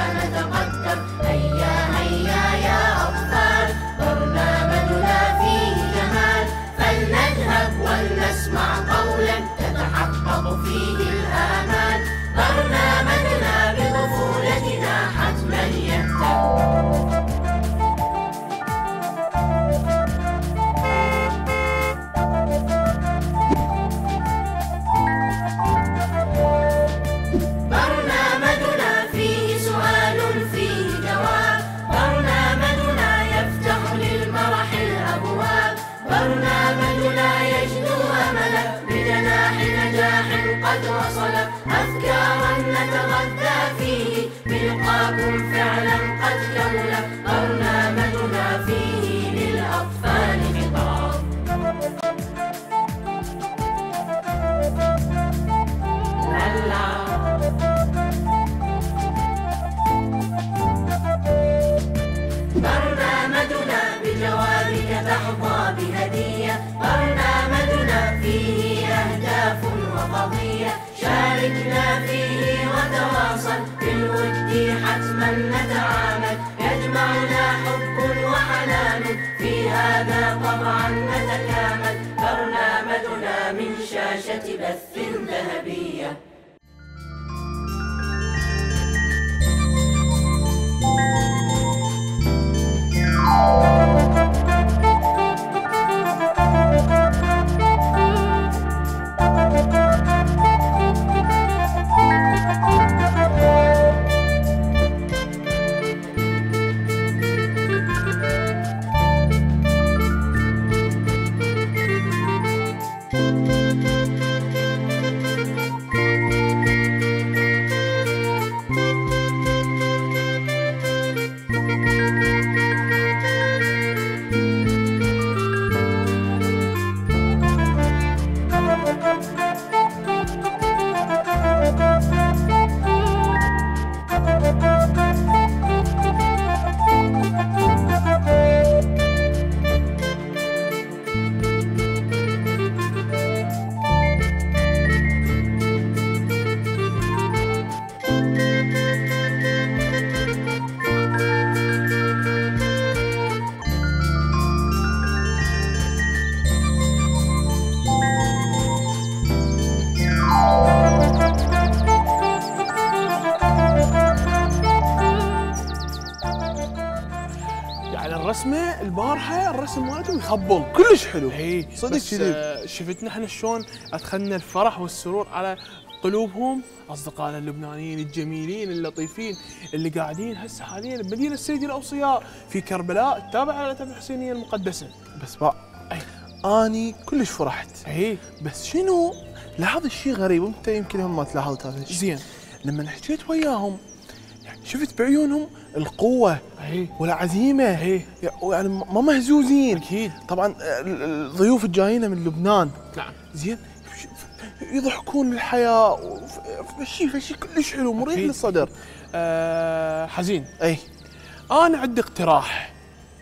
نتقدم. هيا هيا يا أطفال، برنامجنا فيه جمال، فلنذهب ولنسمع قولا تتحقق فيه الآمال. برنامجنا بطفولتنا حتما يهتم. برنامجنا فيه سؤال فيه جواب، برنامجنا يفتح للمرح الأبواب، برنامجنا يجدو أملا بجناح نجاح قد وصل. أفكارا نتغذى فيه بلقاكم فعلا قد كمل. برنامجنا فيه للأطفال خطاب. برنامجنا بجوابك تحظى بهدية، برنامجنا فيه أهداف وقضية، شاركنا فيه وتواصل، بالود حتما نتعامل، يجمعنا حب وحنان، في هذا طبعا نتكامل. برنامجنا من شاشة بث ذهبية. الرسمه البارحه الرسم مالته يخبل كلش حلو. اي صدق كذي. شفتنا احنا شلون ادخلنا الفرح والسرور على قلوبهم اصدقائنا اللبنانيين الجميلين اللطيفين اللي قاعدين هسه حاليا بمدينه سيدي الاوصياء في كربلاء التابعه للعتبه الحسينيه المقدسه. بس بقى اني كلش فرحت. بس شنو لاحظ الشيء غريب، انت يمكن هم ما تلاحظت هذا الشيء. زين لما حكيت وياهم شفت بعيونهم القوة والعزيمة، يعني ما مهزوزين. أكيد طبعا الضيوف الجايين من لبنان. نعم. زين يضحكون للحياة، فشي كلش حلو مريح للصدر. حزين. أنا عندي اقتراح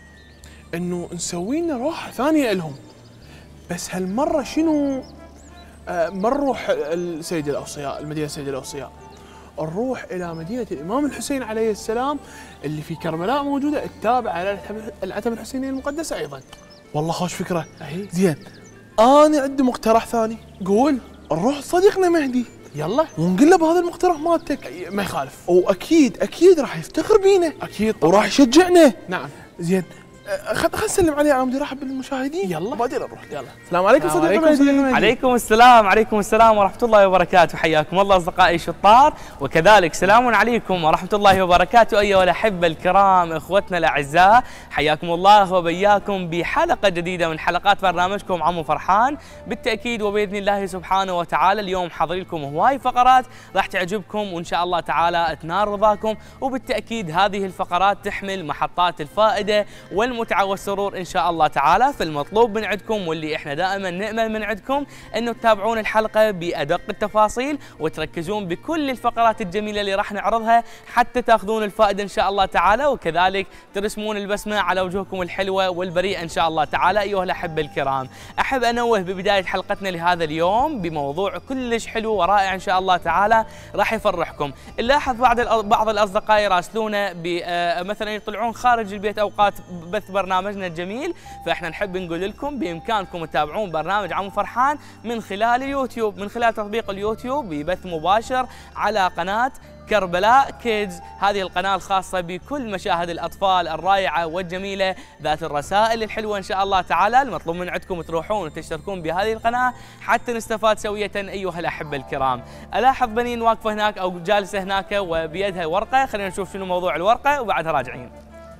إنه نسوي لنا روحة ثانية لهم، بس هالمرة شنو؟ ما نروح السيدي الأوصياء، المدينة سيدي الأوصياء، نروح إلى مدينة الإمام الحسين عليه السلام اللي في كربلاء موجودة التابعة للعتبة الحسينية المقدسة أيضا. والله خوش فكرة. زين أنا عندي مقترح ثاني. قول. نروح صديقنا مهدي. يلا ونقول له بهذا المقترح مالتك. ما يخالف، واكيد راح يفتخر بينا. اكيد طبعا. وراح يشجعنا. نعم. زين خلينا نسلم عليه عمدي، نرحب بالمشاهدين. يلا وبعدين نروح. يلا. السلام عليكم صديقنا مهدي. عليكم السلام ورحمة الله وبركاته. حياكم الله أصدقائي الشطار، وكذلك سلام عليكم ورحمة الله وبركاته أيها الأحبة الكرام، إخوتنا الأعزاء، حياكم الله وبياكم بحلقة جديدة من حلقات برنامجكم عمو فرحان. بالتأكيد وبإذن الله سبحانه وتعالى اليوم حاضر لكم هواي فقرات راح تعجبكم وإن شاء الله تعالى تنال رضاكم، وبالتأكيد هذه الفقرات تحمل محطات الفائدة والمعلومات المتعة والسرور إن شاء الله تعالى. فالمطلوب من عندكم واللي إحنا دائما نأمل من عندكم أنه تتابعون الحلقة بأدق التفاصيل وتركزون بكل الفقرات الجميلة اللي راح نعرضها حتى تاخذون الفائدة إن شاء الله تعالى، وكذلك ترسمون البسمة على وجوهكم الحلوة والبريئة إن شاء الله تعالى. أيها الأحبة الكرام، أحب أنوه ببداية حلقتنا لهذا اليوم بموضوع كلش حلو ورائع إن شاء الله تعالى راح يفرحكم. نلاحظ بعض الأصدقاء يراسلونا مثلا يطلعون خارج البيت أوقات بث برنامجنا الجميل، فإحنا نحب نقول لكم بإمكانكم تتابعون برنامج عمو فرحان من خلال اليوتيوب، من خلال تطبيق اليوتيوب ببث مباشر على قناة كربلاء كيدز. هذه القناة الخاصة بكل مشاهد الأطفال الرائعة والجميلة ذات الرسائل الحلوة إن شاء الله تعالى. المطلوب من عندكم تروحون وتشتركون بهذه القناة حتى نستفاد سوية أيها الأحبة الكرام. ألاحظ بنين واقفة هناك أو جالسة هناك وبيدها ورقة، خلينا نشوف شنو موضوع الورقة وبعدها راجعين.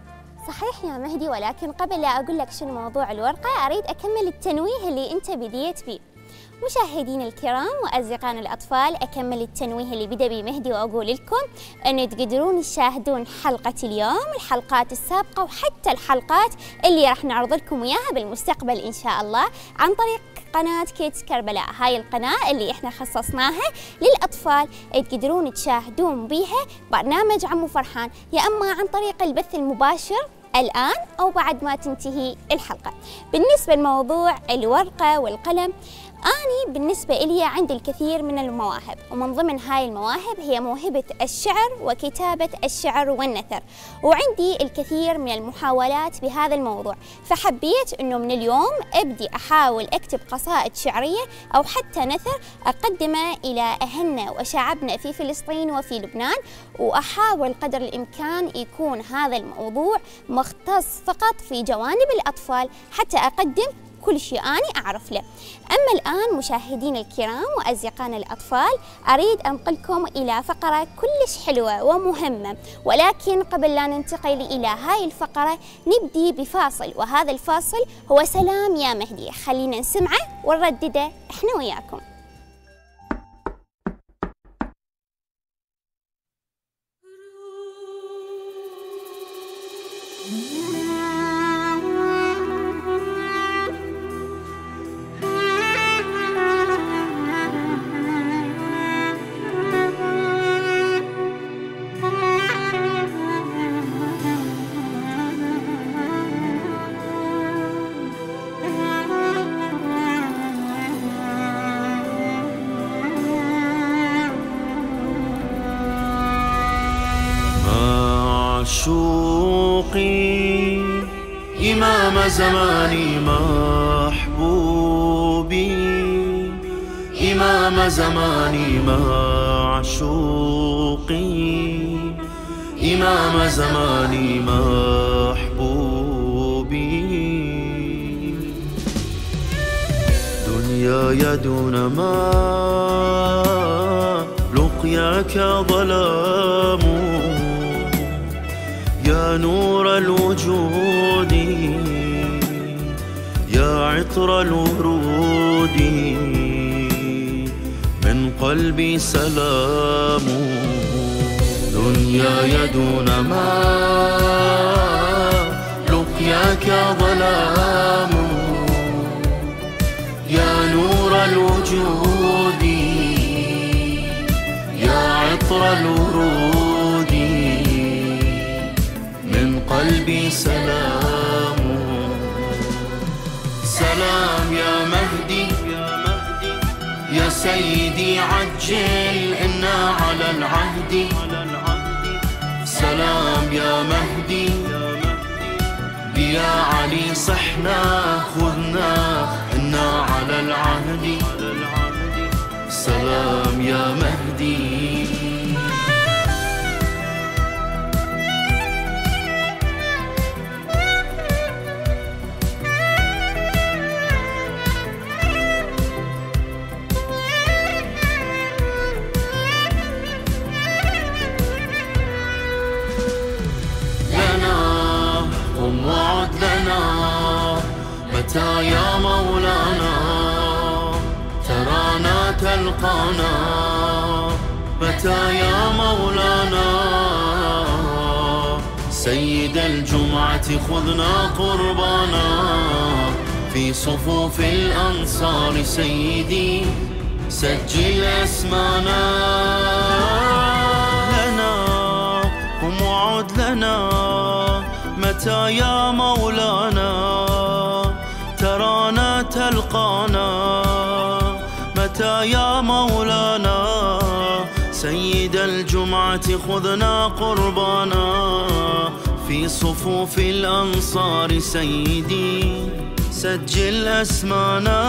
صحيح يا مهدي، ولكن قبل لا أقول لك شنو موضوع الورقة أريد أكمل التنويه اللي أنت بديت فيه. مشاهدين الكرام وأصدقائنا الأطفال، أكمل التنويه اللي بدأ به مهدي وأقول لكم أنه تقدرون تشاهدون حلقة اليوم، الحلقات السابقة وحتى الحلقات اللي راح نعرض لكم إياها بالمستقبل إن شاء الله عن طريق قناة كيدز كربلاء. هاي القناة اللي احنا خصصناها للأطفال تقدرون تشاهدون بيها برنامج عمو فرحان، يا أما عن طريق البث المباشر الآن أو بعد ما تنتهي الحلقة. بالنسبة لموضوع الورقة والقلم، أنا بالنسبة إلي عندي الكثير من المواهب، ومن ضمن هاي المواهب هي موهبة الشعر وكتابة الشعر والنثر، وعندي الكثير من المحاولات بهذا الموضوع، فحبيت أنه من اليوم أبدي أحاول أكتب قصائد شعرية أو حتى نثر أقدمه إلى أهلنا وشعبنا في فلسطين وفي لبنان، وأحاول قدر الإمكان يكون هذا الموضوع مختص فقط في جوانب الأطفال حتى أقدم كل شيء أنا أعرف له. أما الآن مشاهدين الكرام وأصدقائنا الأطفال، أريد أنقلكم إلى فقرة كلش حلوة ومهمة، ولكن قبل لا ننتقل إلى هاي الفقرة نبدي بفاصل، وهذا الفاصل هو سلام يا مهدي. خلينا نسمعه ونردده إحنا وياكم. معشوقي إمام زماني محبوبي، إمام زماني معشوقي، إمام زماني محبوبي. دنياي دون ما لقياك ظلام، يا نور الوجود يا عطر الورود، من قلبي سلام. دنياي دون ما لقياك ظلام، يا نور الوجود يا عطر الورود، من قلبي سلام. سلام يا مهدي يا سيدي، عجل إنا على العهد. سلام يا مهدي يا علي، صحنا خذنا إنا على العهد. سلام يا مهدي. متى يا مولانا ترانا تلقانا، متى يا مولانا سيد الجمعة خذنا قربانا في صفوف الأنصار سيدي سجل أسمانا لنا قم وعد لنا متى يا مولانا ترانا تلقانا متى يا مولانا سيد الجمعة خذنا قربانا في صفوف الأنصار سيدي سجل أسمانا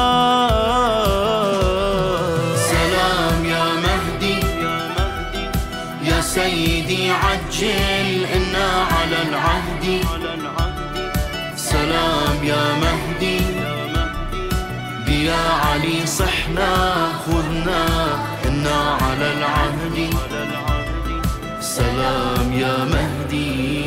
سلام يا مهدي يا سيدي عجل إنا على العهد سلام يا مهدي بيا علي صحنا خذنا إنا على العهد سلام يا مهدي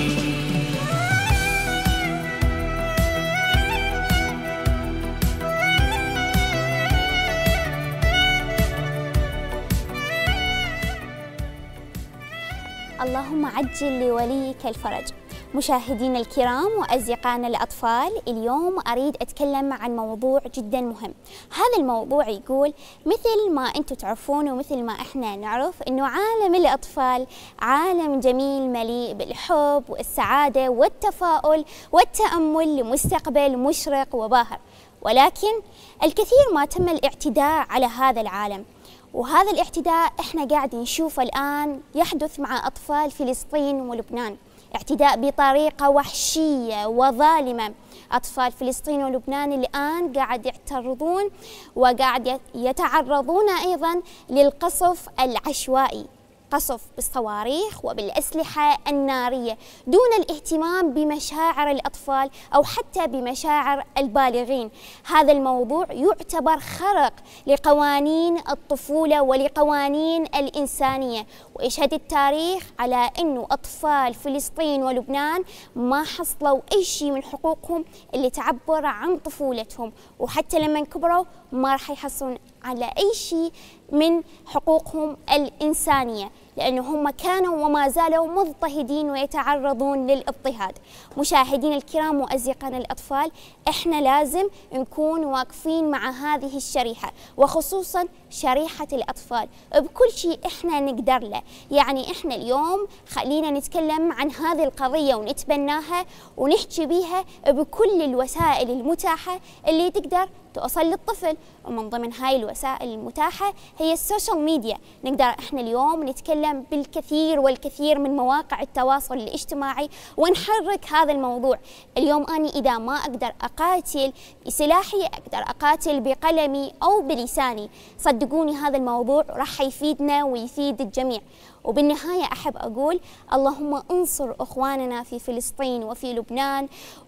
اللهم عجل لوليك الفرج. مشاهدينا الكرام وأصدقائنا الأطفال، اليوم أريد أتكلم عن موضوع جدا مهم. هذا الموضوع يقول مثل ما أنتم تعرفون ومثل ما إحنا نعرف أنه عالم الأطفال عالم جميل مليء بالحب والسعادة والتفاؤل والتأمل لمستقبل مشرق وباهر، ولكن الكثير ما تم الاعتداء على هذا العالم، وهذا الاعتداء إحنا قاعد نشوفه الآن يحدث مع أطفال فلسطين ولبنان. اعتداء بطريقة وحشية وظالمة. أطفال فلسطين ولبنان الآن قاعد يعترضون وقاعد يتعرضون أيضا للقصف العشوائي، قصف بالصواريخ وبالأسلحة النارية دون الاهتمام بمشاعر الأطفال أو حتى بمشاعر البالغين. هذا الموضوع يعتبر خرق لقوانين الطفولة ولقوانين الإنسانية، ويشهد التاريخ على أنه أطفال فلسطين ولبنان ما حصلوا أي شيء من حقوقهم اللي تعبر عن طفولتهم، وحتى لما كبروا ما راح يحصلون على أي شيء من حقوقهم الإنسانية، لأنه هم كانوا وما زالوا مضطهدين ويتعرضون للاضطهاد. مشاهدين الكرام وأصدقائنا الأطفال، إحنا لازم نكون واقفين مع هذه الشريحة، وخصوصا شريحة الأطفال بكل شيء إحنا نقدر له. يعني إحنا اليوم خلينا نتكلم عن هذه القضية ونتبناها ونحكي بيها بكل الوسائل المتاحة اللي تقدر توصل للطفل، ومن ضمن هاي الوسائل المتاحة هي السوشيال ميديا. نقدر إحنا اليوم نتكلم بالكثير والكثير من مواقع التواصل الاجتماعي ونحرك هذا الموضوع. اليوم أنا إذا ما أقدر أقاتل بسلاحي أقدر أقاتل بقلمي أو بلساني. صدقوني هذا الموضوع راح يفيدنا ويفيد الجميع. وبالنهاية أحب أقول اللهم انصر أخواننا في فلسطين وفي لبنان،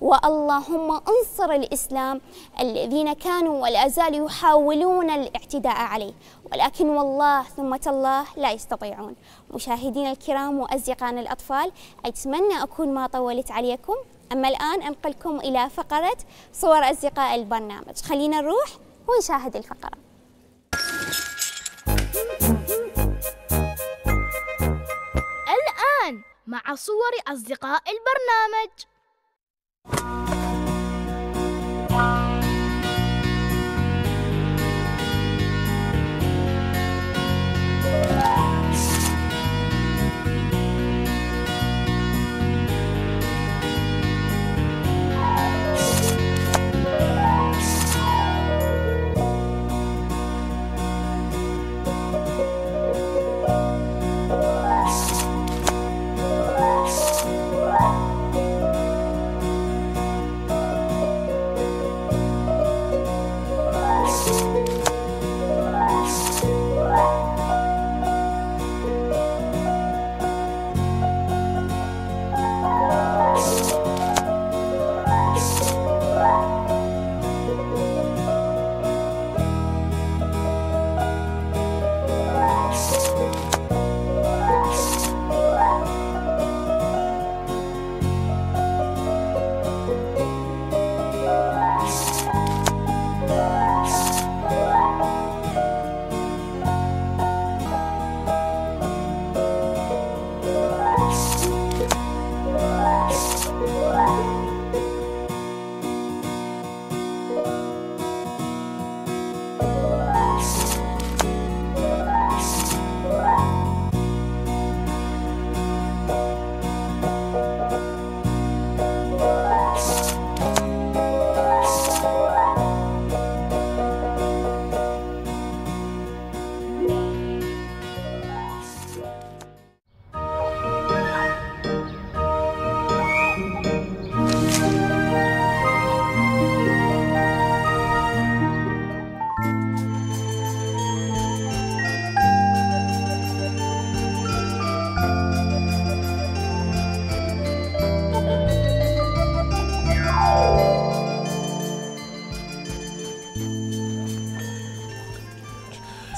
واللهم انصر الإسلام الذين كانوا ولا زالوا يحاولون الاعتداء عليه، ولكن والله ثم تالله لا يستطيعون. مشاهدينا الكرام وأصدقائنا الأطفال، أتمنى أكون ما طولت عليكم. أما الآن أنقلكم إلى فقرة صور أصدقاء البرنامج. خلينا نروح ونشاهد الفقرة. الآن مع صور أصدقاء البرنامج.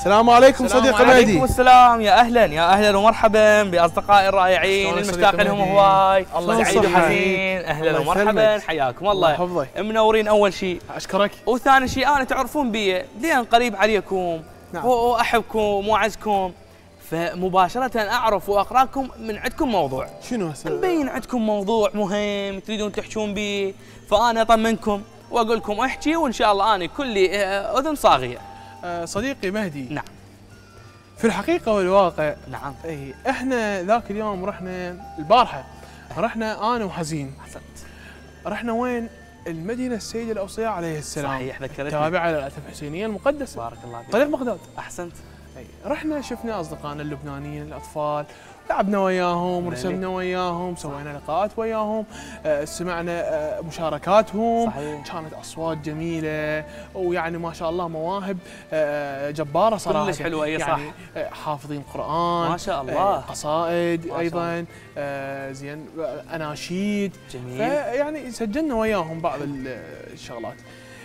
السلام عليكم السلام صديقي عليكم مهدي. السلام، يا اهلا ومرحبا باصدقائي الرائعين شلون المشتاق صديقي لهم مهدي؟ هواي. الله سعيد يصحك. وحزين، اهلا الله ومرحبا، يسلمك. حياكم الله الله. يحفظك. منورين اول شيء، اشكرك. وثاني شيء انا تعرفون بي لين قريب عليكم نعم. واحبكم واعزكم، فمباشره اعرف واقراكم من عندكم موضوع، شنو هسه؟ مبين عندكم موضوع مهم تريدون تحجون به، فانا اطمنكم واقول لكم احكي، وان شاء الله انا كلي اذن صاغيه. صديقي مهدي، نعم في الحقيقة والواقع نعم. اي احنا ذاك اليوم رحنا البارحة، رحنا انا وحزين، احسنت. رحنا وين؟ المدينة السيد الأوصياء عليه السلام، صحيح ذكرتني. تابعة للعتبة الحسينية المقدسة، بارك الله فيك. طريق بغداد. احسنت. أي. رحنا شفنا أصدقائنا اللبنانيين الأطفال، لعبنا وياهم، رسمنا وياهم، سوينا لقاءات وياهم، سمعنا مشاركاتهم. صحيح. كانت أصوات جميلة، ويعني ما شاء الله مواهب جبارة صراحة، كلش حلوة، أي صح. يعني حافظين قرآن، ما شاء الله. قصائد ما شاء أيضا، زين، أناشيد. جميل. فيعني سجلنا وياهم بعض الشغلات.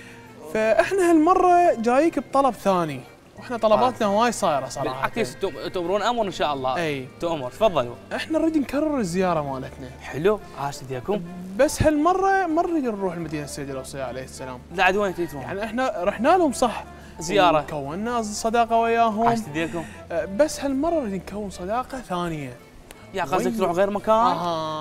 فاحنا هالمره جايك بطلب ثاني، واحنا طلباتنا هواي صايره صراحه. بالعكس تؤمرون امر ان شاء الله. اي تؤمر، تفضلوا. احنا نريد نكرر الزياره مالتنا، حلو، عاش ايديكم. بس هالمره ما نريد نروح المدينه السيد الاوصياء عليه السلام. لا عاد وين تريدون؟ يعني احنا رحنا لهم صح زياره، كونا صداقه وياهم، عاش ايديكم. بس هالمره نريد نكون صداقه ثانيه. يا قصدك وين؟ تروح غير مكان؟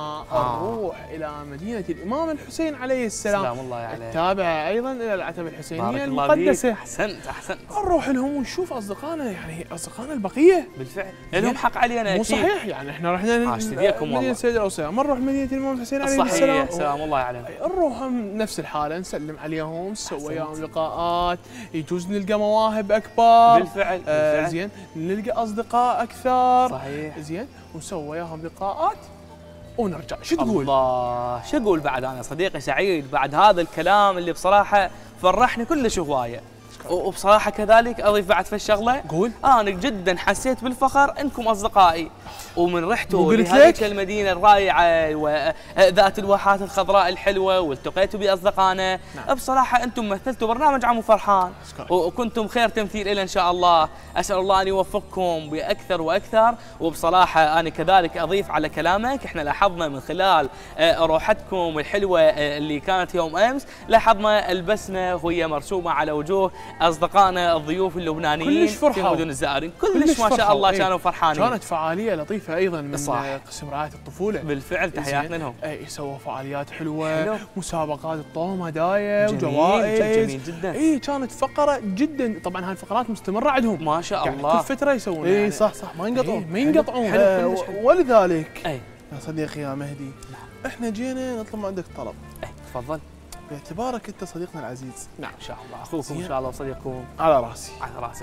نروح الى مدينه الامام الحسين عليه السلام، سلام الله عليه، التابعه ايضا الى العتبه الحسينيه بارك الله فيك. المقدسه. احسنت احسنت. نروح لهم ونشوف اصدقائنا، يعني اصدقائنا البقيه. بالفعل لهم حق علينا مو اكيد. صحيح، يعني احنا رحنا عاشت ايديكم والله. مدينه السيد الاوصياء، ما نروح مدينه الامام الحسين عليه صحيح، السلام. سلام الله عليهم. نروح نفس الحاله، نسلم عليهم، نسوي وياهم لقاءات، يجوز نلقى مواهب اكبر. بالفعل. زين، نلقى اصدقاء اكثر. صحيح. زين، ونسوي وياهم لقاءات ونرجع. شو تقول؟ الله، شو اقول بعد انا صديقي سعيد بعد هذا الكلام اللي بصراحه فرحني كلش هوايه، وبصراحه كذلك اضيف بعد في الشغله. قول. انا جدا حسيت بالفخر انكم اصدقائي، ومن رحتوا وقلت لهذيك لك؟ المدينه الرائعه وذات الواحات الخضراء الحلوه، والتقيتوا باصدقائنا. نعم. بصراحه انتم مثلتوا برنامج عمو فرحان، أشكرك. وكنتم خير تمثيل إلى ان شاء الله. اسال الله ان يوفقكم باكثر واكثر. وبصراحه انا كذلك اضيف على كلامك، احنا لاحظنا من خلال روحتكم الحلوه اللي كانت يوم امس، لاحظنا البسمه وهي مرسومه على وجوه اصدقائنا الضيوف اللبنانيين كلش فرحوا. في مدن الزائرين، كلش ما شاء الله كانوا فرحانين. كانت فعاليه لطيفه ايضا من صح. قسم رعايه الطفوله. بالفعل تحياتنا لهم. اي سووا فعاليات حلوه، حلو. مسابقات الطوم، هدايا جميل، وجوائز. جميل جدا. اي كانت فقره جدا، طبعا هاي الفقرات مستمره عندهم ما شاء يعني الله. كل فتره يسوون. اي يعني صح ما ينقطعون. ما ينقطعون. حلو، كلش حلو. ولذلك اي يا صديقي يا مهدي، احنا جينا نطلب من عندك طلب اي تفضل. باعتبارك انت صديقنا العزيز. نعم ان شاء الله اخوكم زين. ان شاء الله وصديقكم على راسي. على راسي.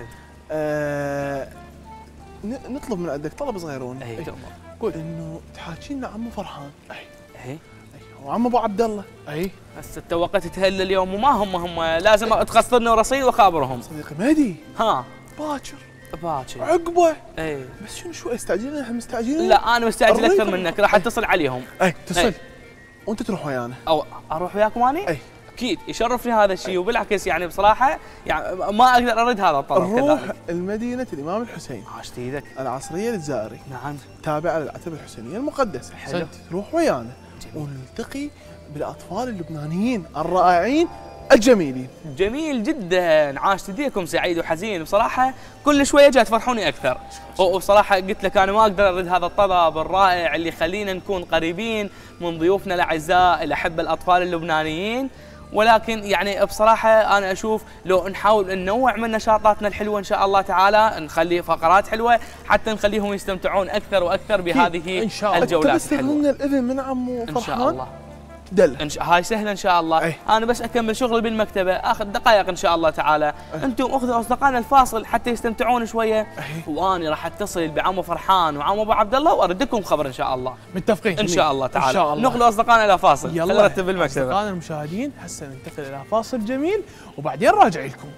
نطلب من عندك طلب صغيرون. اي تؤمر. قول. انه تحاكي لنا عمو فرحان اي وعم ابو عبد الله. اي هسه توقت تهل اليوم وما هم لازم تخسرني رصيد واخابرهم. صديقي مهدي ها باكر باكر. عقبه. اي بس شنو شوي استعجلنا، احنا مستعجلين. لا انا مستعجل الريق. اكثر منك، راح اتصل عليهم. اي اتصل أي. وانت تروح ويانا. او اروح وياكم اني؟ اي اكيد يشرفني هذا الشيء، وبالعكس يعني بصراحه يعني ما اقدر ارد هذا الطلب نروح كذلك. المدينة الامام الحسين عاشت ايدك. العصرية للزائري، نعم تابعة للعتبة الحسينية المقدسة. حلو. تروح ويانا جميل. ونلتقي بالاطفال اللبنانيين الرائعين الجميلين. جميل جدا، عاشت ايديكم سعيد وحزين بصراحه، كل شويه جاي تفرحوني اكثر. وبصراحه قلت لك انا ما اقدر ارد هذا الطلب الرائع اللي يخلينا نكون قريبين من ضيوفنا الاعزاء الاحبه الاطفال اللبنانيين، ولكن يعني بصراحه انا اشوف لو نحاول ننوع من نشاطاتنا الحلوه ان شاء الله تعالى، نخلي فقرات حلوه حتى نخليهم يستمتعون اكثر واكثر بهذه إن شاء الله. الجولات بس تاخذ الحلوه. لنا الاذن من عمو ان فرحان. شاء الله. دله. هاي سهله ان شاء الله. أي. انا بس اكمل شغلي بالمكتبه، اخذ دقائق ان شاء الله تعالى. انتم اخذوا اصدقائنا الفاصل حتى يستمتعون شويه، وانا راح اتصل بعمو فرحان وعمو ابو عبد الله واردكم خبر ان شاء الله. متفقين ان شاء الله تعالى. ان شاء الله. نخلو اصدقائنا الى فاصل. يلا نرتب بالمكتبه. اصدقائنا المشاهدين هسه ننتقل الى فاصل جميل وبعدين راجع لكم.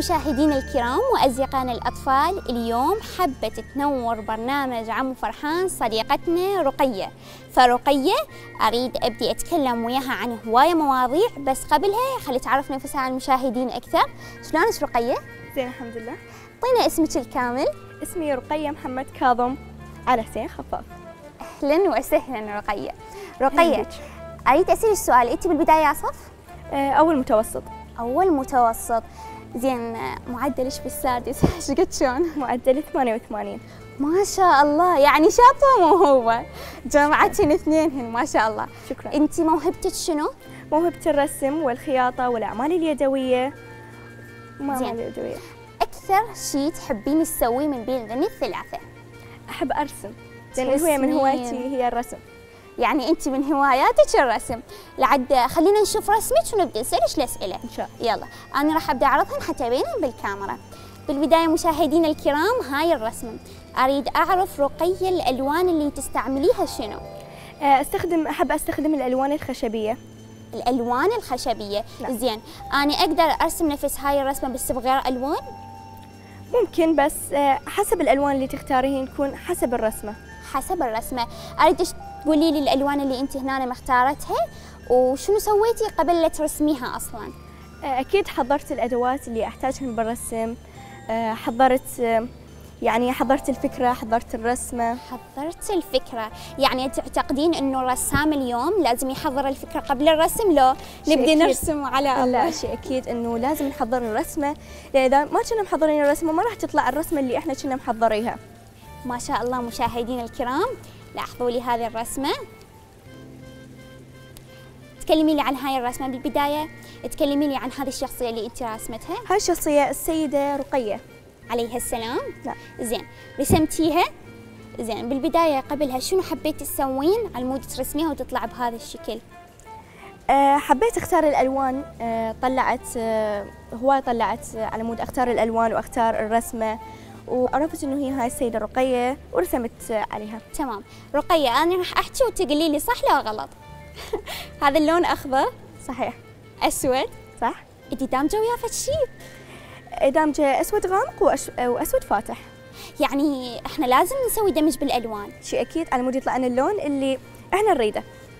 مشاهدينا الكرام وأصدقائنا الأطفال، اليوم حبت تنور برنامج عمو فرحان صديقتنا رقية. فرقية أريد أبدي أتكلم وياها عن هواية مواضيع، بس قبلها خلي تعرف نفسها على المشاهدين أكثر. شلونك رقية؟ زين الحمد لله. أعطينا اسمك الكامل. اسمي رقية محمد كاظم على حسين خفاف. أهلا وسهلا رقية. رقية أريد أسألك سؤال، أنت بالبداية صف؟ أول متوسط. أول متوسط. زين معدلش بالسادس ايش قد شلون؟ معدل 88. ما شاء الله، يعني شاطرة موهوبة، جامعتين اثنينهن ما شاء الله. شكرا. انت موهبتك شنو؟ موهبة الرسم والخياطة والأعمال اليدوية. زين. اليدوية. أكثر شيء تحبين تسويه من بين ذني الثلاثة؟ أحب أرسم، لأن الهواية من هوايتي هي الرسم. يعني أنت من هواياتك الرسم. لعد خلينا نشوف رسمك ونبدأ نسألك الأسئلة. إن شاء الله. يلا أنا راح أبدأ أعرضهن حتى يبينن بالكاميرا. بالبداية مشاهدينا الكرام، هاي الرسمة أريد أعرف رقية الألوان اللي تستعمليها شنو؟ أحب أستخدم الألوان الخشبية. الألوان الخشبية. نعم. زين، أنا أقدر أرسم نفس هاي الرسمة بس بغير ألوان؟ ممكن، بس حسب الألوان اللي تختارين تكون حسب الرسمة. حسب الرسمة. أريد تقولي لي الألوان اللي أنت هنا مختارتها وشنو سويتي قبل لا ترسميها أصلاً؟ أكيد حضرت الأدوات اللي أحتاجها بالرسم، حضرت الفكرة، حضرت الرسمة. حضرت الفكرة، يعني تعتقدين إنه الرسام اليوم لازم يحضر الفكرة قبل الرسم؟ لو نبدي نرسم على الله. لا، شيء أكيد إنه لازم نحضر الرسمة، لأن إذا ما كنا محضرين الرسمة ما راح تطلع الرسمة اللي إحنا كنا محضريها. ما شاء الله مشاهدينا الكرام، لاحظوا لي هذه الرسمة. تكلمي لي عن هاي الرسمة بالبداية، تكلمي لي عن هذه الشخصية اللي أنت رسمتها. هاي الشخصية السيدة رقية عليها السلام. نعم. زين، رسمتيها. زين، بالبداية قبلها شنو حبيتي تسوين على مود ترسميها وتطلع بهذا الشكل؟ حبيت اختار الالوان. طلعت على مود اختار الالوان واختار الرسمه، وعرفت انه هي هاي السيده رقيه ورسمت عليها. تمام. رقية أنا راح أحكي وتقولي لي صح لا غلط. هذا اللون أخضر. صحيح. أسود. صح. أنت دامجة وياه فد شيء؟ دامجه اسود غامق واسود فاتح. يعني احنا لازم نسوي دمج بالالوان. شيء اكيد، على مود يطلع لنا اللون اللي احنا نريده.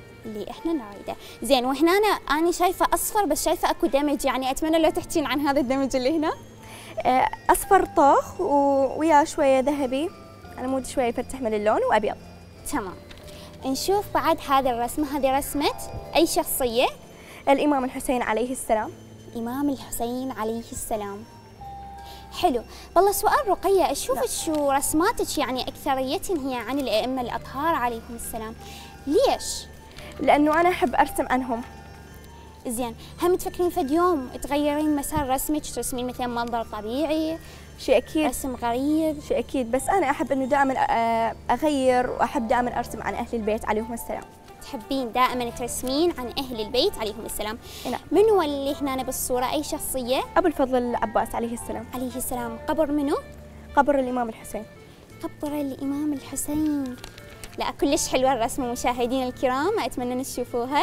زين، وهنا أنا شايفه اصفر، بس شايفه اكو دمج، يعني اتمنى لو تحكين عن هذا الدمج اللي هنا. اصفر طاخ وياه شويه ذهبي، على مود شويه يفتح من اللون، وابيض. تمام. نشوف بعد هذه الرسمه، هذه رسمه اي شخصيه؟ الامام الحسين عليه السلام. الامام الحسين عليه السلام. حلو. والله سؤال رقية، أشوف شو رسماتك يعني أكثريتهن هي عن الأئمة الأطهار عليهم السلام، ليش؟ لأنه أنا أحب أرسم عنهم. زين، هم تفكرين فد يوم تغيرين مسار رسمك، ترسمين مثلا منظر طبيعي؟ شيء أكيد. رسم غريب؟ شيء أكيد، بس أنا أحب إنه دائما أغير، وأحب دائما أرسم عن أهل البيت عليهم السلام. تحبين دائما ترسمين عن أهل البيت عليهم السلام؟ نعم. من هو اللي هنا بالصورة؟ أي شخصية؟ أبو الفضل العباس عليه السلام. عليه السلام. قبر منو؟ قبر الإمام الحسين. قبر الإمام الحسين. لا كلش حلوة الرسمة مشاهدينا الكرام، أتمنى تشوفوها.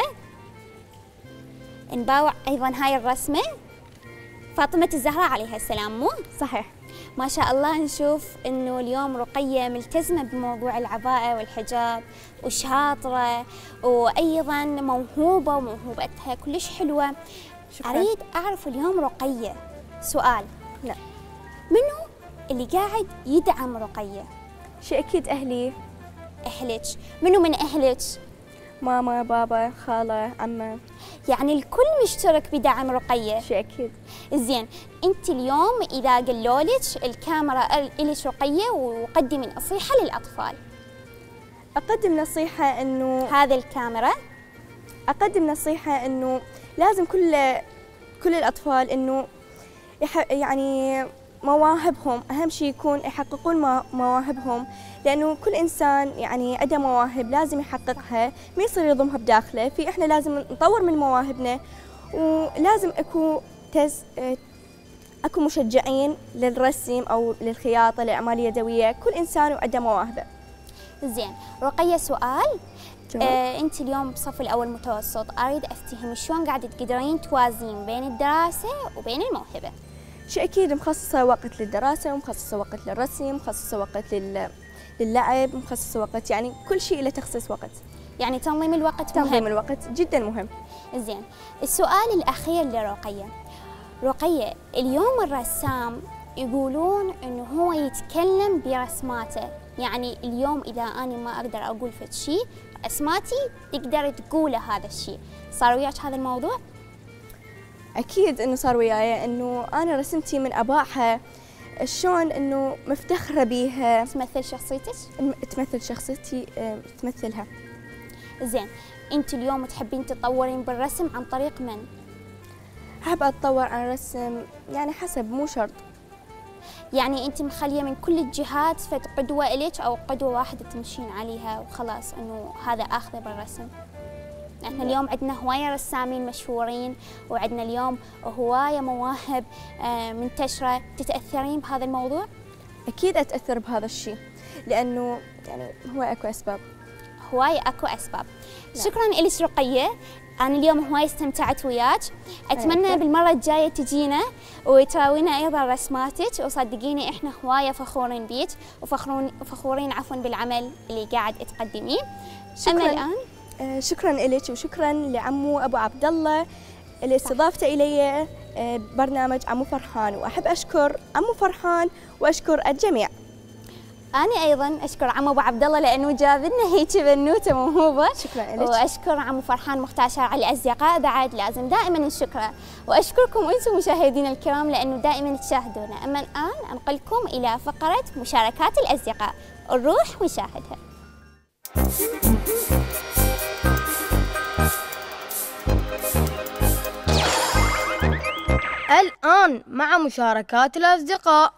نباوع أيضا هاي الرسمة فاطمة الزهراء عليها السلام، مو؟ صحيح. ما شاء الله. نشوف انه اليوم رقية ملتزمة بموضوع العباءة والحجاب وشاطرة وايضا موهوبة، وموهوبتها كلش حلوة. شكرا. اريد اعرف اليوم رقية سؤال. لا. منو اللي قاعد يدعم رقية؟ شيء اكيد اهلي. اهلك؟ منو من اهلك؟ ماما، بابا، خالة، عمة. يعني الكل مشترك بدعم رقية. شيء اكيد. زين، انت اليوم اذا قالوا لك الكاميرا الك رقية وقدمي نصيحة للاطفال، اقدم نصيحة انه هذه الكاميرا، اقدم نصيحة انه لازم كل الاطفال انه يعني مواهبهم اهم شيء يكون يحققون مواهبهم، لانه كل انسان يعني عنده مواهب لازم يحققها، ما يصير يضمها بداخله. احنا لازم نطور من مواهبنا، ولازم اكو مشجعين للرسم او للخياطه، للاعمال اليدويه، كل انسان وعنده مواهبه. زين، رقية سؤال. انت اليوم بصف الاول متوسط، اريد افتهم شلون قاعده تقدرين توازين بين الدراسه وبين الموهبه؟ شيء أكيد مخصصة وقت للدراسة، ومخصصة وقت للرسم، مخصصة وقت للعب، مخصصة وقت، يعني كل شيء له تخصيص وقت. يعني تنظيم الوقت مهم. تنظيم الوقت جدا مهم. زين، السؤال الأخير لرقية. رقية، اليوم الرسام يقولون إنه هو يتكلم برسماته، يعني اليوم إذا أنا ما أقدر أقول فد شيء، رسماتي تقدر تقوله هذا الشيء. صار وياك هذا الموضوع؟ أكيد إنه صار وياي، إنه أنا رسمتي من أباحها شلون إنه مفتخرة بيها. تمثل شخصيتك؟ تمثل شخصيتي، تمثلها. زين، أنت اليوم تحبين تطورين بالرسم عن طريق من؟ أحب أتطور عن الرسم، يعني حسب، مو شرط. يعني أنت مخلية من كل الجهات فد قدوة إليك أو قدوة واحدة تمشين عليها وخلاص إنه هذا آخذه بالرسم؟ احنا اليوم عندنا هواية رسامين مشهورين، وعندنا اليوم هواية مواهب منتشرة، تتأثرين بهذا الموضوع؟ أكيد أتأثر بهذا الشيء، لأنه يعني هو أكو أسباب. هواية أكو أسباب. شكراً إلك رقية، أنا اليوم هواي استمتعت وياك، أتمنى بالمرة الجاية تجينا وتراوينا أيضاً رسماتك، وصدقيني إحنا هواية فخورين بيك وفخورين عفواً بالعمل اللي قاعد تقدميه. أما الآن شكراً لك، وشكراً لعمو أبو عبد الله اللي استضافته إلي برنامج عمو فرحان، وأحب أشكر عمو فرحان وأشكر الجميع. أنا أيضاً أشكر عمو أبو عبد الله لأنه جاب لنا هيك بنوتة موهوبة. شكراً لك. وأشكر عمو فرحان مختار شارع الأصدقاء بعد لازم دائماً نشكره، وأشكركم أنتم مشاهدينا الكرام لأنه دائماً تشاهدونا. أما الآن أنقلكم إلى فقرة مشاركات الأصدقاء، نروح ونشاهدها. الآن مع مشاركات الأصدقاء.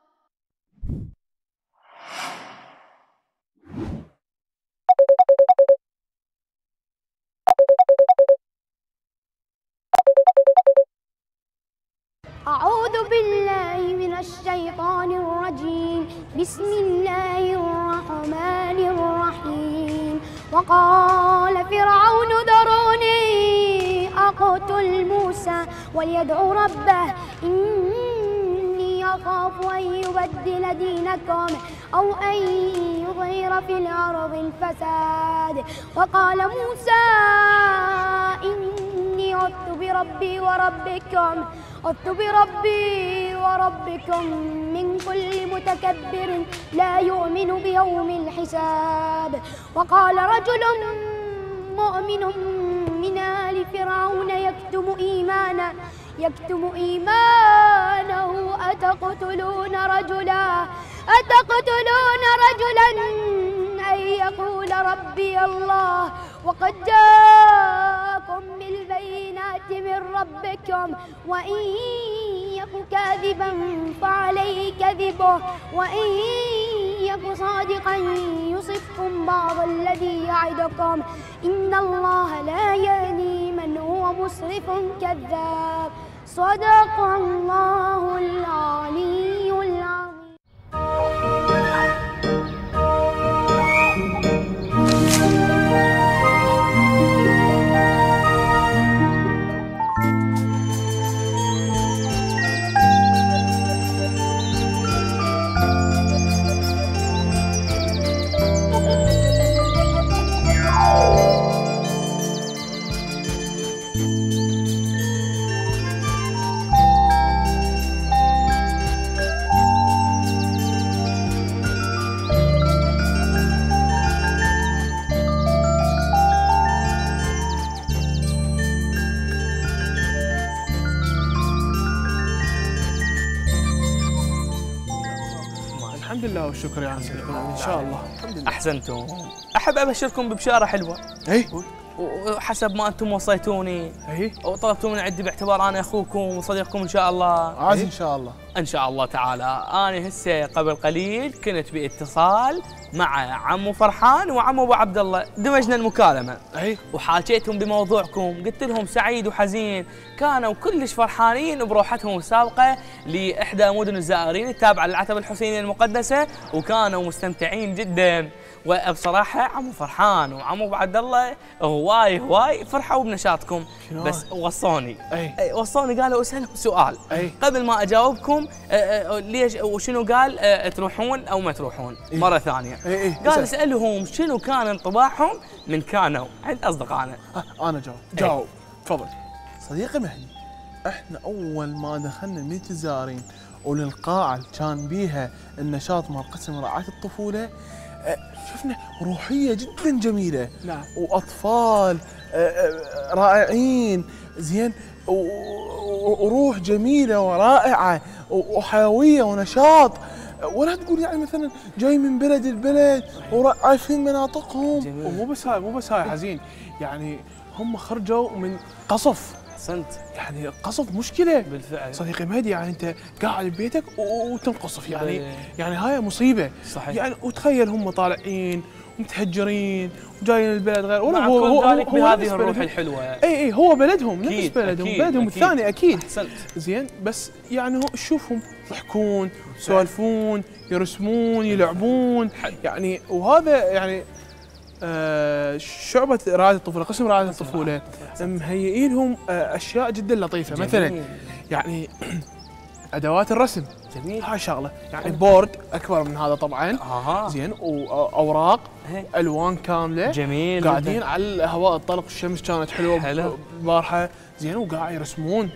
أعوذ بالله من الشيطان الرجيم، بسم الله الرحمن الرحيم. وقال فرعون ذروني أقتل موسى وليدعو ربه إني أخاف أن يبدل دينكم أو أن يظهر في الأرض الفساد. وقال موسى إني عذت بربي وربكم من كل متكبر لا يؤمن بيوم الحساب. وقال رجل مؤمن من آل فرعون يكتم إيمانه أتقتلون رجلا أن يقول ربي الله وقد جاءكم بالبينات من ربكم وإن يك كاذبا فعليه كذبه وإن يك صادقا يصبكم بعض الذي يعدكم إن الله لا يهدي من هو مسرف كذاب. صدق الله العلي العظيم. الحمد لله والشكر يا أصدقائي، إن شاء الله. الحمد لله. أحسنتم. أحب أبشركم ببشارة حلوة. أي. وحسب ما أنتم وصيتوني. أي. وطلبتوا من عندي باعتبار أنا أخوكم وصديقكم إن شاء الله. عايز إن شاء الله. إن شاء الله تعالى. أنا هسه قبل قليل كنت باتصال مع عمو فرحان وعمو أبو عبد الله، دمجنا المكالمة. أي. وحاكيتهم بموضوعكم، قلت لهم سعيد وحزين، كانوا كلش فرحانين بروحتهم السابقة لإحدى مدن الزائرين التابعة للعتبة الحسينية المقدسة، وكانوا مستمتعين جدا. وبصراحه عمو فرحان وعمو ابو عبد الله هواي فرحوا بنشاطكم، بس وصوني وصوني قالوا اسالكم سؤال قبل ما اجاوبكم ليش وشنو قال تروحون او ما تروحون مره ثانيه. قال اسالهم شنو كان انطباعهم من كانوا عند اصدقائنا. انا جاوب تفضل. صديقي مهدي، احنا اول ما دخلنا ميت الزائرين وللقاعه اللي كان بيها النشاط مال قسم رعايه الطفوله، شفنا روحيه جدا جميله. نعم. واطفال رائعين زين، وروح جميله ورائعه وحيويه ونشاط، ولا تقول يعني مثلا جاي من بلد البلد وعارفين مناطقهم. ومو بس هاي حزين، يعني هم خرجوا من قصف. احسنت. يعني القصف مشكله بالفعل صديقي مهدي، يعني انت قاعد ببيتك وتنقصف، يعني هاي مصيبه. صحيح. يعني وتخيل هم طالعين ومتهجرين وجايين البلد غير، ولا هو ذلك بهذه الروح الحلوه. اي هو بلدهم نفس بلدهم الثاني اكيد. احسنت. زين، بس يعني شوفهم يضحكون يسولفون يرسمون يلعبون، يعني وهذا يعني شعبة رعاية الطفولة، قسم رعاية الطفولة مهيئين لهم أشياء جدا لطيفة. جميل. مثلا يعني أدوات الرسم. جميل. هاي شغلة، يعني بورد أكبر من هذا طبعا. زين، وأوراق ألوان كاملة. جميل. قاعدين على الهواء الطلق، الشمس كانت حلوة بارحة. زين، وقاعد يرسمون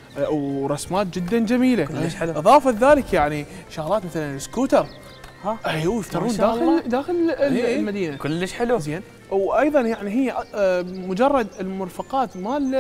ورسمات جدا جميلة. كلش حلو. إضافة ذلك يعني شغلات مثلا السكوتر. ايوه يفترون داخل المدينه. كلش حلو. زين، وايضا يعني هي مجرد المرفقات مال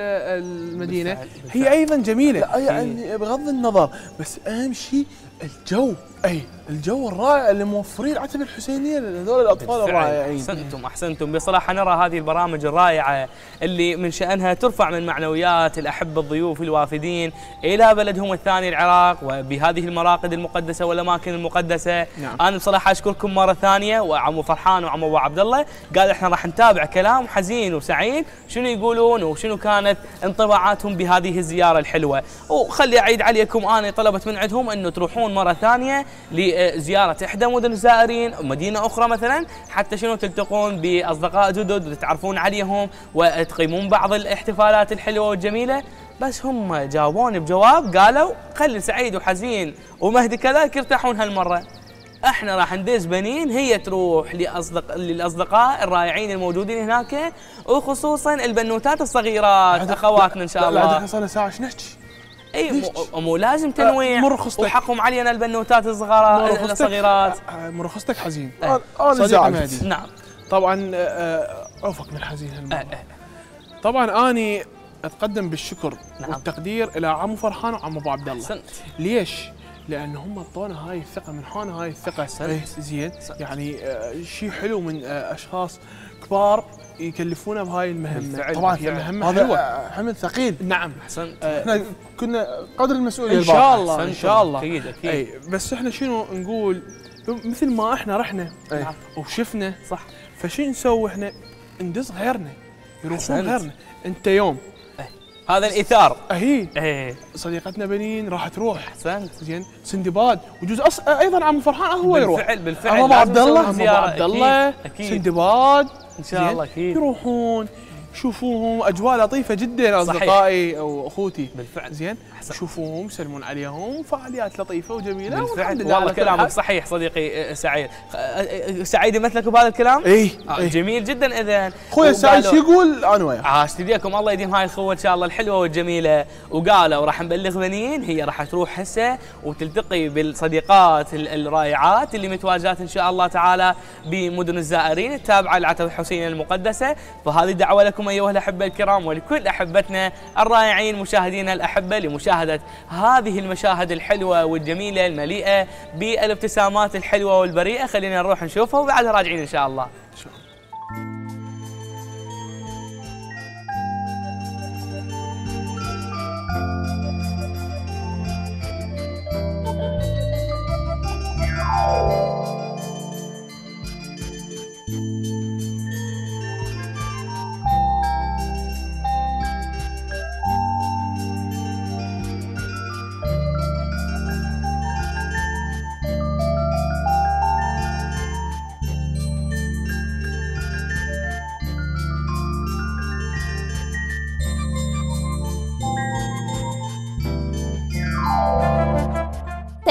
المدينه بالفعل. هي ايضا جميله. لا يعني بغض النظر، بس اهم شيء الجو. الجو الرائع اللي موفرين العتبه الحسينيه لهذول الاطفال الرائعين. احسنتم بصراحه. نرى هذه البرامج الرائعه اللي من شانها ترفع من معنويات الاحبه الضيوف الوافدين الى بلدهم الثاني العراق، وبهذه المراقد المقدسه والاماكن المقدسه. نعم. انا بصراحه اشكركم مره ثانيه، وعمو فرحان وعمو ابو عبد الله قال احنا راح نتابع كلام حزين وسعيد شنو يقولون وشنو كانت انطباعاتهم بهذه الزياره الحلوه. وخلي اعيد عليكم، انا طلبت من عندهم انه تروحون مره ثانيه لزيارة إحدى مدن الزائرين، مدينة أخرى مثلا، حتى شنو تلتقون بأصدقاء جدد وتتعرفون عليهم وتقيمون بعض الاحتفالات الحلوة والجميلة. بس هم جاوبوني بجواب قالوا خلي سعيد وحزين ومهدي كذلك يرتاحون هالمرة. احنا راح ندز بنين هي تروح للأصدقاء الرائعين الموجودين هناك، وخصوصا البنوتات الصغيرات اخواتنا ان شاء الله. لا صار لنا ساعة ايش نحكي؟ اي مو لازم تنويع. وحقهم علينا البنوتات الصغيرات. مرخصتك حزين. صديقي مهدي. نعم. طبعا عوفك من حزين هالمرة. طبعا اني اتقدم بالشكر والتقدير الى عمو فرحان وعمو ابو عبد الله. ليش؟ لان هم اعطونا هاي الثقه، من هون هاي الثقه. زين، يعني شيء حلو من اشخاص كبار يكلفونا بهاي المهمه. طبعا هي مهمه حلوه، حمل ثقيل. نعم. احسنت. احنا كنا قدر المسؤوليه ان شاء الله ان شاء الله. اكيد اكيد. بس احنا شنو نقول، مثل ما احنا رحنا وشفنا صح، فشو نسوي احنا؟ ندز غيرنا يروحون غيرنا. انت يوم هذا الايثار. صديقتنا بنين راح تروح. احسنت. زين، سندباد وجوز ايضا عمو فرحان هو يروح. بالفعل. ابو عبد الله سندباد ان شاء الله اكيد يروحون شوفوهم، اجواء لطيفه جدا اصدقائي او اخوتي. بالفعل. زين، شوفوهم سلمون عليهم، فعاليات لطيفه وجميله. بالفعل. والله كلامك صحيح صديقي سعيد. سعيد يمثلك بهذا الكلام؟ جميل جدا. اذا اخوي سعيد شو يقول انا وياه؟ عاشت ايديكم، الله يديم هاي الخوه ان شاء الله الحلوه والجميله. وقالوا راح نبلغ بنين هي راح تروح هسه وتلتقي بالصديقات الرائعات اللي متواجدات ان شاء الله تعالى بمدن الزائرين التابعه للعتبه الحسينيه المقدسه. فهذه دعوه لكم ايها الاحبه الكرام ولكل احبتنا الرائعين مشاهدينا الاحبه لمشاهده هذه المشاهد الحلوه والجميله المليئه بالابتسامات الحلوه والبريئه. خلينا نروح نشوفها وبعدها راجعين ان شاء الله.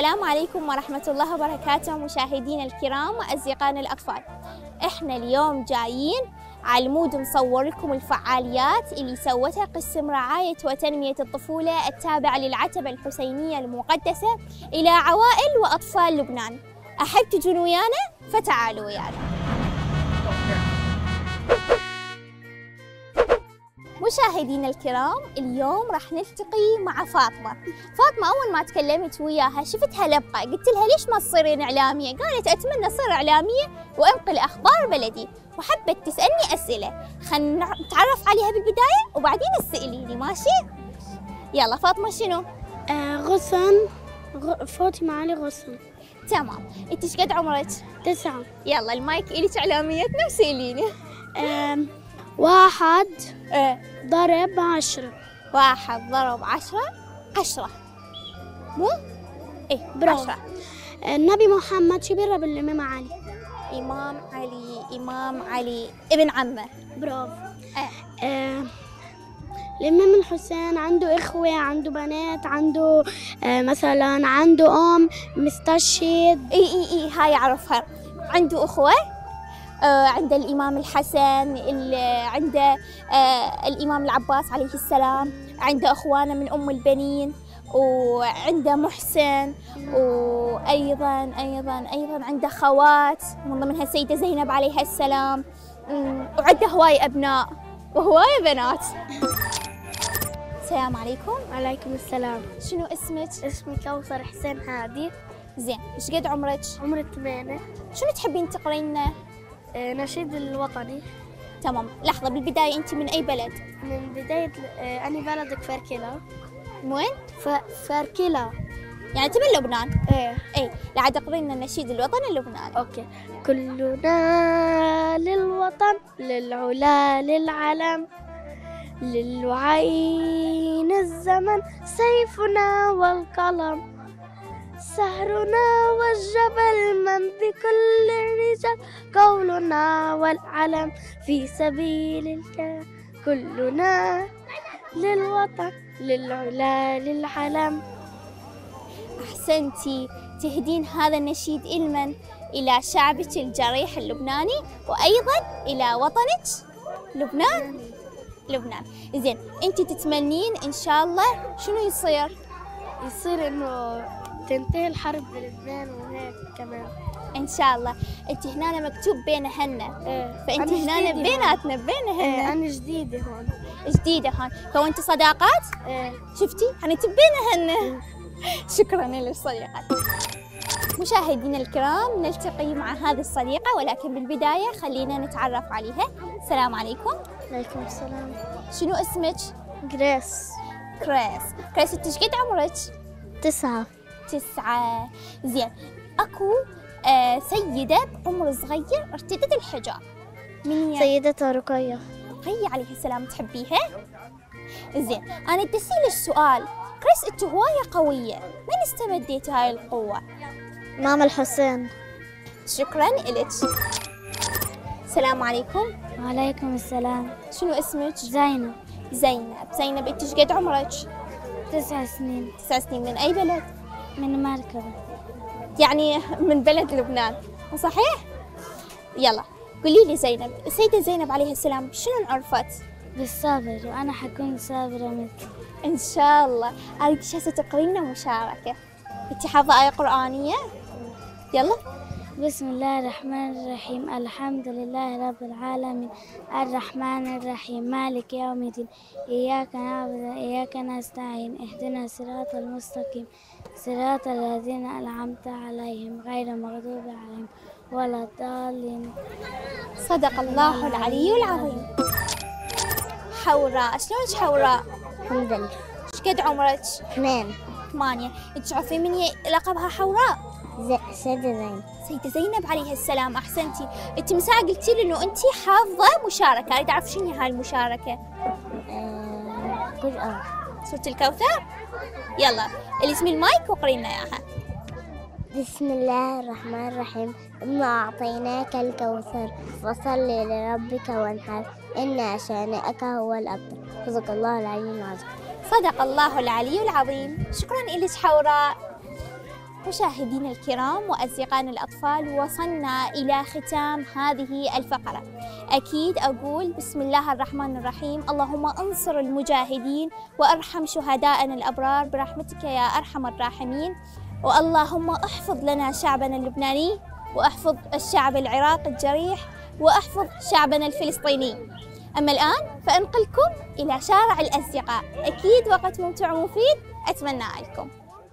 السلام عليكم ورحمة الله وبركاته مشاهدينا الكرام وأصدقائنا الأطفال. إحنا اليوم جايين على المود نصور لكم الفعاليات اللي سوتها قسم رعاية وتنمية الطفولة التابع للعتبة الحسينية المقدسة إلى عوائل وأطفال لبنان. أحب تجون ويانا؟ فتعالوا ويانا. مشاهدينا الكرام، اليوم راح نلتقي مع فاطمة. أول ما تكلمت وياها شفتها لبقة، قلت لها ليش ما تصيرين إعلامية؟ قالت أتمنى أصير إعلامية وأنقل أخبار بلدي، وحبت تسألني أسئلة. خلينا نتعرف عليها بالبداية وبعدين تسأليني، ماشي؟ يلا فاطمة شنو؟ غصن. فاطمة علي غصن. تمام. أنت إيش قد عمرك؟ 9. يلا المايك إلك إعلاميتنا وسأليني. 1 ضرب 10. 1 ضرب 10 10. مو؟ إيه برافو. 10. النبي محمد شو بيقرب الإمام علي؟ إمام علي ابن عمه. برافو. الإمام الحسين عنده إخوة، عنده بنات، عنده مثلا عنده أم مستشهد. إي هاي أعرفها. عنده أخوة. عند الإمام الحسن، عنده الإمام العباس عليه السلام، عنده أخوانه من أم البنين، وعنده محسن، وأيضا عنده خوات من ضمنها السيدة زينب عليها السلام، وعنده هواي أبناء وهواي بنات. السلام عليكم. وعليكم السلام. شنو اسمك؟ اسمي كوثر حسين هادي. زين، ايش قد عمرك؟ عمري 8. شنو تحبين تقرين لنا؟ نشيد الوطني. تمام. لحظة، بالبداية أنت من أي بلد؟ من بداية أنا بلدك فاركلا. وين؟ فاركلا. يعني أنت من لبنان؟ إيه. لا تقرين لنا النشيد الوطني اللبناني. أوكي. كلنا للوطن، للعلا للعلم، للوعين الزمن سيفنا والقلم، سهرنا والجبل من بكل الرجال، قولنا والعلم في سبيل الكرم، كلنا للوطن، للعلا للعلم. أحسنتي. تهدين هذا النشيد إلمن؟ إلى شعبك الجريح اللبناني، وأيضا إلى وطنك لبنان. زين، أنت تتمنين إن شاء الله شنو يصير؟ يصير إنه تنتهي الحرب بلبنان وهيك كمان إن شاء الله. أنت هنا مكتوب بين هنا. فأنت هنا بيناتنا بين هنا. أنا جديدة هون. جديدة هون. كونتي صداقات؟ شفتي؟ أنت بين هنا. شكرا لك صديقتي. مشاهدينا الكرام، نلتقي مع هذه الصديقة، ولكن بالبداية خلينا نتعرف عليها. السلام عليكم. وعليكم السلام. شنو اسمك؟ جريس. كريس انت ايش قد عمرك؟ 9. 9. زين، اكو سيدة بعمر صغير ارتدت الحجاب. من هي؟ سيدة رقية. رقية عليه السلام. تحبيها؟ زين، انا بدي اسالك سؤال. كريس انت هواية قوية، من استمديتي هاي القوة؟ ماما الحسين. شكرا إلك. السلام عليكم. وعليكم السلام. شنو اسمك؟ زينب. زينب انت ايش قد عمرك؟ 9 سنين. 9 سنين. من اي بلد؟ من مركبة. يعني من بلد لبنان، صحيح؟ يلا قولي لي زينب، السيدة زينب عليها السلام شنو انعرفت؟ بالصبر، وأنا حكون صابرة مثل. إن شاء الله. أريد هسه تقرين لنا مشاركة. أنت حافظة آية قرآنية؟ يلا. بسم الله الرحمن الرحيم، الحمد لله رب العالمين، الرحمن الرحيم، مالك يوم الدين، إياك نعبد وإياك نستعين، اهدنا الصراط المستقيم، صراط الذين أنعمت عليهم غير المغضوب عليهم ولا الضالين. صدق الله العلي العظيم. حوراء، شلونك حوراء؟ الحمد لله. ايش قد عمرك؟ 8. 8. انت تعرفين من لقبها حوراء؟ سيدة زينب. سيدة زينب عليها السلام. احسنتي. انت من ساعة قلتي لي انه انت حافظة مشاركة، اريد اعرف شنو هاي المشاركة؟ قرآن. سورة الكوثر؟ يلا الاسم المايك وقري لنا اياها. بسم الله الرحمن الرحيم، إنا أعطيناك الكوثر فصل لربك وانحر، إن شانئك هو الأبتر. صدق الله العلي العظيم. صدق الله العلي العظيم. شكرا لك حوراء. مشاهدينا الكرام وأصدقائنا الأطفال، وصلنا إلى ختام هذه الفقرة. أكيد أقول بسم الله الرحمن الرحيم، اللهم انصر المجاهدين وأرحم شهدائنا الأبرار برحمتك يا أرحم الراحمين، واللهم احفظ لنا شعبنا اللبناني، واحفظ الشعب العراقي الجريح، واحفظ شعبنا الفلسطيني. أما الآن فأنقلكم إلى شارع الأصدقاء، أكيد وقت ممتع ومفيد أتمنى لكم.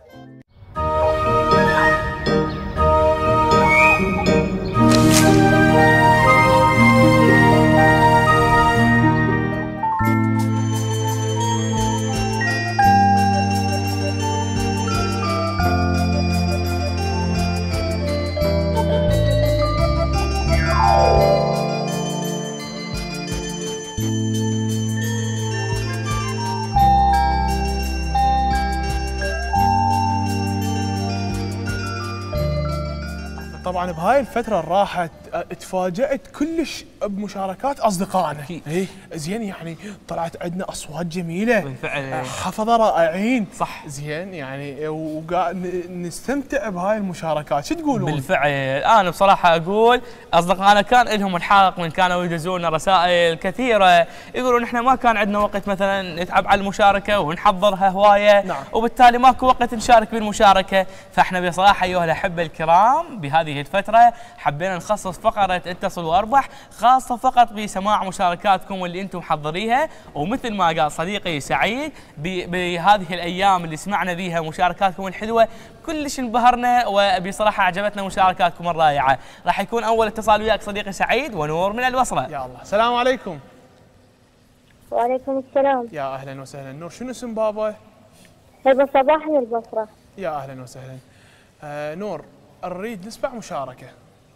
طبعا بهاي الفترة اللي راحت تفاجأت كلش بمشاركات أصدقائنا. إيه. زين يعني طلعت عندنا أصوات جميلة بالفعل. حفظة رائعين. صح. زين يعني وقاعد نستمتع بهاي المشاركات، شو تقولون؟ بالفعل انا بصراحه اقول اصدقائنا كان لهم الحق من كانوا يدزون لنا رسائل كثيره يقولون احنا ما كان عندنا وقت مثلا نتعب على المشاركه ونحضرها هوايه. نعم. وبالتالي ماكو وقت نشارك بالمشاركه، فاحنا بصراحه ايها الاحبه الكرام بهذه الفتره حبينا نخصص فقره اتصل واربح خاصه فقط بسماع مشاركاتكم اللي انتم محضريها، ومثل ما قال صديقي سعيد بهذه الايام اللي سمعنا فيها مشاركاتكم الحلوه كلش انبهرنا، وبصراحه عجبتنا مشاركاتكم الرائعه. راح يكون اول اتصال وياك صديقي سعيد ونور من البصره. يا الله، السلام عليكم. وعليكم السلام. يا اهلا وسهلا. نور، شنو اسم بابا؟ هبه صباح من البصره. يا اهلا وسهلا. نور، نريد نسمع مشاركه.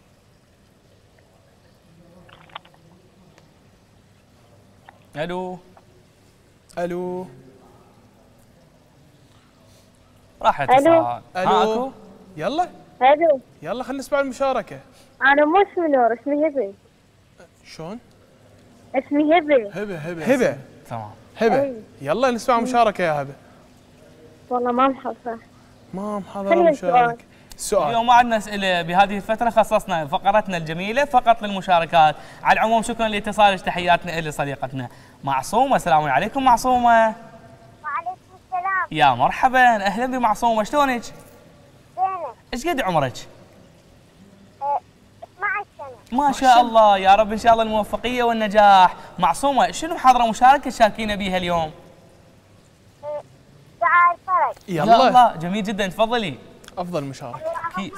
الو الو. راح اتصال. الو. يلا الو. يلا خلينا نسمع المشاركه. انا مو اسمي نور، اسمي هبه. شلون؟ اسمي هبه. هبه. تمام. هبه. يلا نسمع مشاركه يا هبه. والله ما محصل. ما محضر مشاركه. السؤال اليوم ما عندنا اسئله بهذه الفتره، خصصنا فقرتنا الجميله فقط للمشاركات. على العموم شكرا لاتصالك، تحياتنا لصديقتنا معصومه. السلام عليكم معصومه. وعليكم السلام. يا مرحبا، اهلا بمعصومه، شلونك؟ زينب. ايش قد عمرك؟ 12 سنه. ما شاء الله، يا رب ان شاء الله الموفقيه والنجاح. معصومه شنو حاضره مشاركه تشاركينا بها اليوم؟ دعاء الفرج. يلا. الله جميل جدا، تفضلي. افضل مشاركه. أكيد.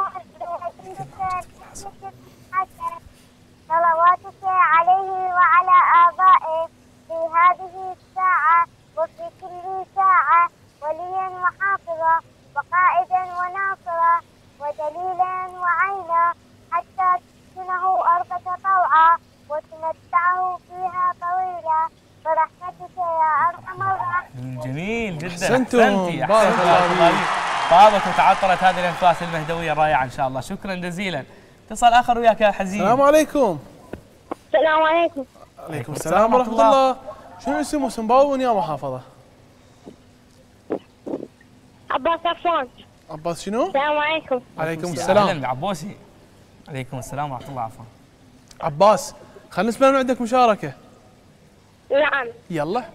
صلواتك عليه وعلى آبائه في هذه الساعة وفي كل ساعة، وليا وحافظا وقائدا وناصرا ودليلا وعينا، حتى تسكنه أرضك طوعا وتمتعه فيها طويلا برحمتك يا أرحم الراحمين. جميل جدا. أحسنتم. أحسنتي. بارك الله فيك. طابت وتعطرت هذه الانفاس المهدويه الرائعه ان شاء الله. شكرا جزيلا. اتصال اخر وياك يا حزين. السلام عليكم. السلام عليكم. عليكم السلام ورحمه الله. شنو اسم واسم بابا وين يا محافظه؟ عباس عفان. عباس شنو؟ السلام عليكم. عليكم اهلا السلام. بعبوسي. عليكم السلام ورحمه الله. عفوا عباس، خلينا نسمع من عندك مشاركه. نعم. يلا.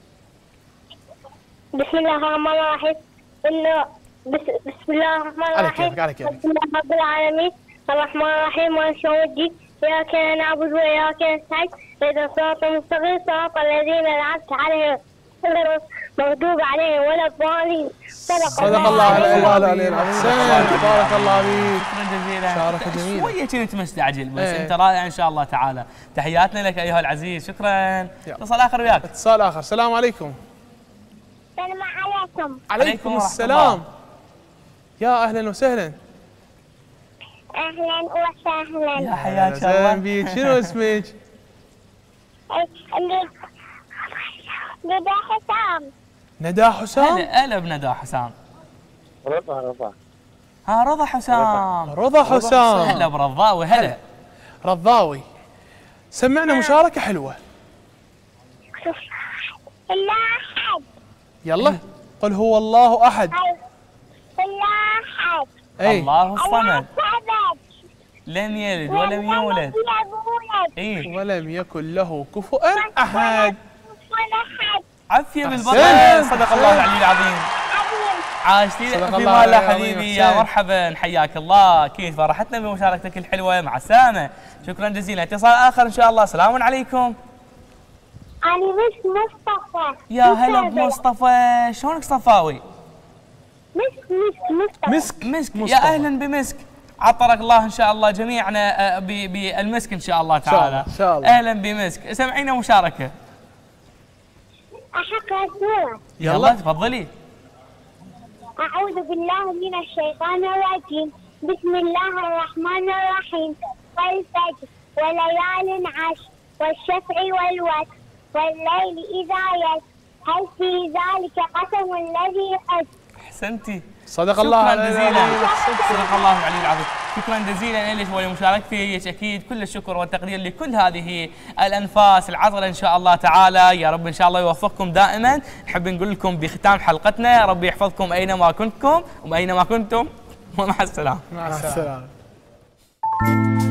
بسم الله الرحمن الرحيم. بسم الله الرحمن الرحيم. على كيفك. الحمد لله رب العالمين الرحمن الرحيم مالك يوم الدين، إياك نعبد وإياك نستعين، اهدنا الصراط المستقيم صراط الذين أنعمت عليهم غير المغضوب عليهم ولا الضالين. صدق الله العلي العظيم. احسنت، بارك الله فيك. شكرا جزيلا. مشاركه جميله. شويه كنت مستعجل بس ايه. انت رائع ان شاء الله تعالى. تحياتنا لك ايها العزيز. شكرا. اتصال اخر وياك. اتصال اخر. السلام عليكم. السلام عليكم. عليكم ورحمة السلام. الله. يا اهلا وسهلا. أهلا وسهلا. يا حياك اهلا الله. بيك. شنو اسمك؟ ندى حسام. ندى حسام. هلا بندى حسام. رضا. ها رضا حسام. رضا حسام. هلا برضاوي. هلا رضاوي. سمعنا مشاركه حلوه. الله أحد. يلا. قل هو الله احد. الله أحد. أي. الله الصمد لم يلد ولم يولد. اي ولم يكن له كفوا احد. عافيه بالبطل. صدق الله العلي العظيم. عاشتي في الله حبيبي، يا مرحبا حياك الله. اكيد فرحتنا بمشاركتك الحلوه، مع السلامه. شكرا جزيلا. اتصال اخر ان شاء الله. السلام عليكم. أنا مصطفى. يا هلا بمصطفى، شلونك صفاوي؟ مسك. يا اهلا بمسك. عطرك الله ان شاء الله جميعنا بالمسك ان شاء الله تعالى. ان شاء الله. اهلا بمسك. سمعينا مشاركه. أحق السورة. يلا تفضلي. أعوذ بالله من الشيطان الرجيم. بسم الله الرحمن الرحيم. والفجر وليال عشر والشفع والوتر والليل إذا يسر هل في ذلك قسم الذي حسر. احسنتي. صدق الله شكرا جزيلا. صدق الله العلي العظيم. شكرا جزيلا لك ولمشاركتك. اكيد كل الشكر والتقدير لكل هذه الانفاس العطره ان شاء الله تعالى. يا رب ان شاء الله يوفقكم دائما. نحب نقول لكم بختام حلقتنا ربي يحفظكم اينما كنتم ومع السلامه. مع السلامه.